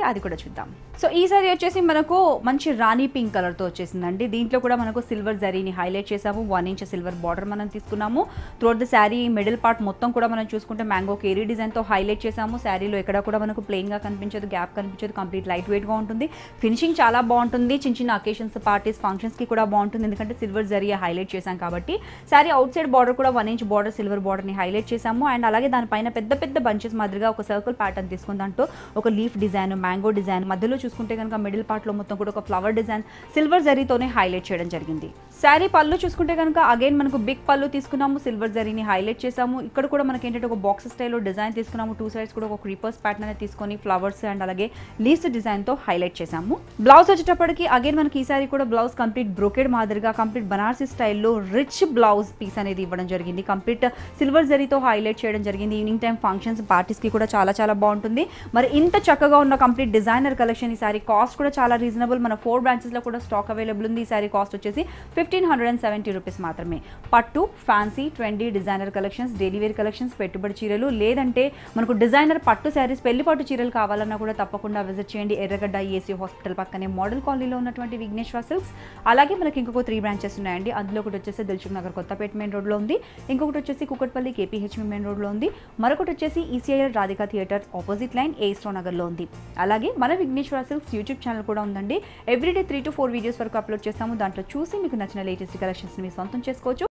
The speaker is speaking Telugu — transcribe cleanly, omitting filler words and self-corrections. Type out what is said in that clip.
అది కూడా చూద్దాం. సో ఈ సారీ వచ్చేసి మనకు మంచి రాణి పింక్ కలర్తో వచ్చేసిందండి. దీంట్లో కూడా మనకు సిల్వర్ జరీని హైలైట్ చేసాము. 1 ఇంచ్ సిల్వర్ బార్డర్ మనం తీసుకున్నాము. Throughout the sari middle part మొత్తం కూడా మనం చూసుకుంటే మ్యాంగో కేరీ డిజైన్తో హైలైట్ చేసాము. శారీలో ఎక్కడ కూడా మనకు ప్లెయిన్గా కనిపించదు, గ్యాప్ కనిపించదు, కంప్లీట్ లైట్ వెయిట్గా ఉంటుంది. ఫినిషింగ్ చాలా బాగుంటుంది. చిన్న చిన్న అకేషన్స్, పార్టీస్, ఫంక్షన్స్కి కూడా బాగుంటుంది. ఎందుకంటే సిల్వర్ జరీ హైలైట్ చేసాం కాబట్టి. శారీ అవుట్ సైడ్ బార్డర్ కూడా 1 ఇంచ్ బార్డర్ సిల్వర్ బార్డర్ని హైలైట్ చేసాము. అండ్ అలాగే దానిపైన పెద్ద పెద్ద బంచెస్ మాదిరిగా ఒక సర్కిల్ ప్యాటర్న్ తీసుకుని దాంట్లో ఒక లీఫ్ డిజైన్, మ్యాంగో డిజైన్, మధ్యలో చూసుకుంటే కనుక మిడిల్ పార్ట్లో మొత్తం కూడా ఒక ఫ్లవర్ డిజైన్ సిల్వర్ జరీతోనే హైలైట్ చేయడం జరిగింది. శారీ పళ్ళు చూసుకుంటే కనుక అగైన్ మనకు బిగ్ పళ్ళు తీసుకున్నాము, సిల్వర్ జరీని హైలైట్ చేసాము. ఇక్కడ కూడా మనకి ఏంటంటే ఒక బాక్స్ స్టైల్లో డిజైన్ తీసుకున్నాము. 2 సైడ్స్ కూడా ఒక క్రీపర్స్ ప్యాటర్న్ అనేది తీసుకొని ఫ్లవర్స్ అండ్ అలాగే లీవ్స్ డిజైన్తో హైలైట్ చేసాము. బ్లౌజ్ వచ్చేటప్పటికి అగైన్ మనకి ఈ సారీ కూడా బ్లౌజ్ కంప్లీట్ బ్రోకెడ్ మాదిరిగా కంప్లీట్ బనారసీ స్టైల్లో రిచ్ బ్లౌజ్ పీస్ అనేది ఇవ్వడం జరిగింది. కంప్లీట్ సిల్వర్ జరీతో హైలైట్ చేయడం జరిగింది. ఈవినింగ్ టైం ఫంక్షన్స్, పార్టీస్కి కూడా చాలా చాలా బాగుంటుంది. మరి ఇంత చక్కగా ఉన్న కంప్లీట్ డిజైనర్ కలెక్షన్. ఈ సారీ కాస్ట్ కూడా చాలా రీజనబుల్. మన 4 బ్రాంచెస్లో కూడా స్టాక్ అవైలబుల్ ఉంది. ఈ సారీ కాస్ట్ వచ్చేసి 1570 రూపీస్ మాత్రమే. పట్టు, fancy, trendy designer collections, daily wear collections, పెట్టుబడి చీరలు, లేదంటే మనకు డిజైనర్ పట్టు శారీస్, పెళ్లి పట్టు చీరలు కావాలన్నా కూడా తప్పకుండా విజిట్ చేయండి. ఎర్రగడ్డ ఏసీ హాస్పిటల్ పక్కనే మోడల్ కాలనీలో ఉన్నటువంటి విఘ్నేశ్వర సిల్క్స్. అలాగే మనకి ఇంకొక 3 బ్రాంచెస్ ఉన్నాయండి. అందులో ఒకటి వచ్చేసి దిల్సుఖ్ నగర్ కొత్తపేట మెయిన్ రోడ్లో ఉంది. ఇంకొకటి వచ్చేసి కుకట్పల్లి కేపీహెచ్ఎం మెయిన్ రోడ్లో ఉంది. మరొకటి వచ్చేసి ECIL Radhika theatre opposite lane ఏస్టో నగర్లో ఉంది. అలాగే మన విఘ్నేశ్వర సిల్క్స్ యూట్యూబ్ ఛానల్ కూడా ఉందండి. ఎవ్రీడే 3 to 4 వీడియోస్ వరకు అప్లోడ్ చేస్తాము. దాంట్లో చూసి మీకు నచ్చిన లేటెస్ట్ కలెక్షన్స్ మీ సొంతం చేసుకోవచ్చు.